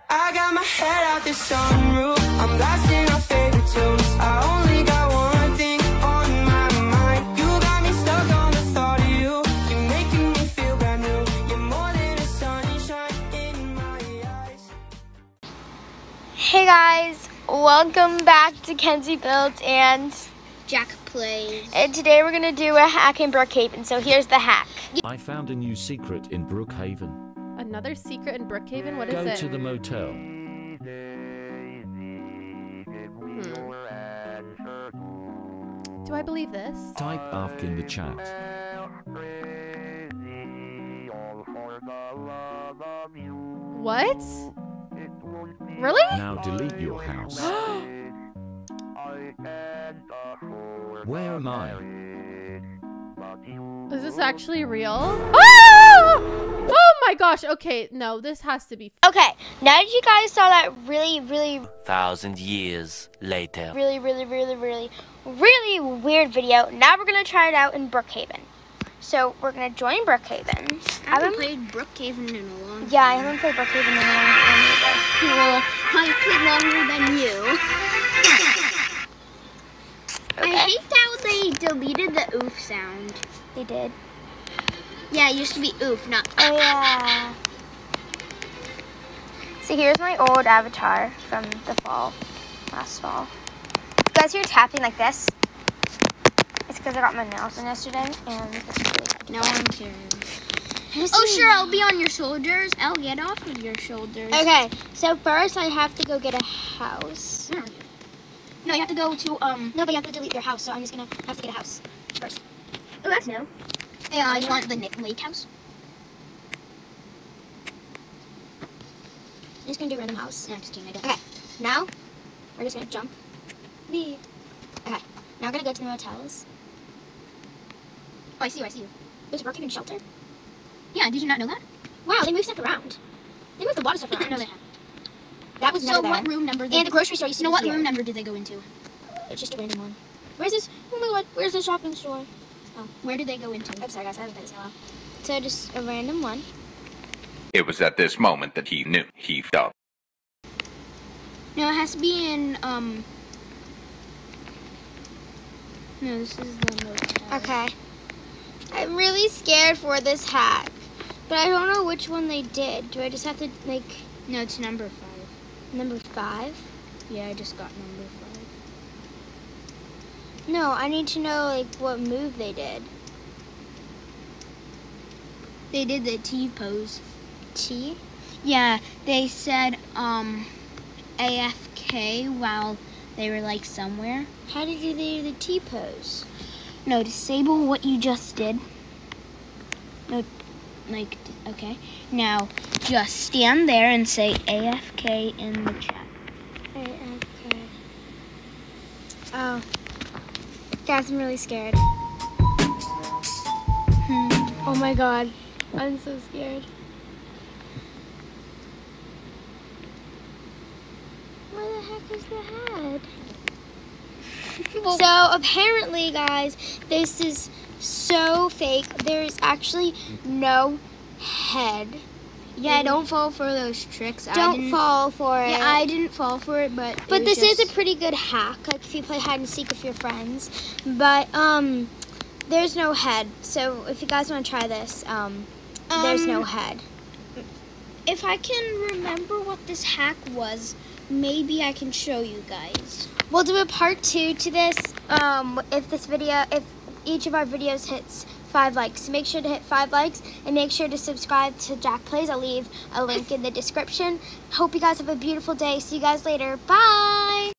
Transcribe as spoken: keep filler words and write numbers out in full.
I got my head out the sunroof, I'm blasting our favorite tunes. I only got one thing on my mind. You got me stuck on the thought of you. You're making me feel brand new. You're more than a sunshine in my eyes. Hey guys, welcome back to Kenzie Builds and Jack Plays. And today we're gonna do a hack in Brookhaven. So here's the hack. I found a new secret in Brookhaven. Another secret in Brookhaven? What is Go it? to the motel. Hmm. Do I believe this? Type ask in the chat. What? Really? Now delete your house. Where am I? Is this actually real? Oh! Oh my gosh. Okay, no, this has to be. Okay, now that you guys saw that really, really, Thousand years later. really, really, really, really, really weird video, now we're gonna try it out in Brookhaven. So we're gonna join Brookhaven. I haven't played Brookhaven in a long time. Yeah, I haven't played Brookhaven in a long time either. Well, I've played longer than you. I hate how they deleted the oof sound. They did. Yeah, it used to be oof, not Oh yeah. So here's my old avatar from the fall, last fall. You guys hear tapping like this? It's because I got my nails done yesterday, and it's really hard to No get. one cares. Oh, sure, I'll be on your shoulders. I'll get off of your shoulders. Okay, so first I have to go get a house. Hmm. No, you have to go to, um... No, but you have to delete your house, so I'm just gonna have to get a house first. Oh, that's new. Yeah, you want the Nick Lake house? I'm just gonna do a random house. No, I'm just kidding, I don't. Okay, now we're just gonna jump. Whee. Okay, now we're gonna go to the motels. Oh, I see you, I see you. There's a Brookhaven shelter. Yeah, did you not know that? Wow, they move stuff around. They moved a lot of stuff around. No, they haven't. That was So never what there. room number? Did And the grocery store used to No, be what here. room number did they go into? It's just a random one. Where's this? Oh my god, where's the shopping store? Oh, where did they go into? I'm sorry guys, I haven't played this in a while. So just a random one. It was at this moment that he knew he f***ed up. No, it has to be in, um... No, this is the motel. Okay. I'm really scared for this hack. But I don't know which one they did. Do I just have to, like... No, it's number five. Number five? Yeah, I just got number five. No, I need to know, like, what move they did. They did the T pose. T? Yeah, they said, um, A F K while they were, like, somewhere. How did you do the T pose? No, disable what you just did. No, like, okay. Now, just stand there and say A F K in the chat. A F K. Oh. Guys, I'm really scared. Hmm. Oh my god. I'm so scared. Where the heck is the head? So apparently, guys, this is so fake. There's actually no head. Yeah, don't fall for those tricks. I Don't didn't, fall for it. Yeah, I didn't fall for it, but But it this was is a just- pretty good hack, like if you play hide and seek with your friends. But um, there's no head. So if you guys want to try this, um, there's no Um, head. If I can remember what this hack was, maybe I can show you guys. We'll do a part two to this. Um, if this video, if each of our videos hits five likes, so make sure to hit five likes and make sure to subscribe to Jack Plays. I'll leave a link in the description. Hope you guys have a beautiful day. See you guys later. Bye.